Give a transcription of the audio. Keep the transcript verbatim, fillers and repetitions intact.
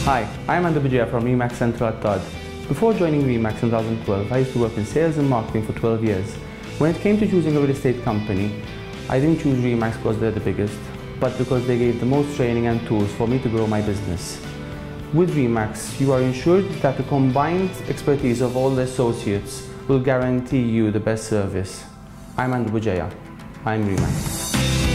Hi, I'm Andy Bujaya from Remax Central at Todd. Before joining Remax in twenty twelve, I used to work in sales and marketing for twelve years. When it came to choosing a real estate company, I didn't choose Remax because they're the biggest, but because they gave the most training and tools for me to grow my business. With Remax, you are ensured that the combined expertise of all the associates will guarantee you the best service. I'm Andy Bujaya. I'm Remax.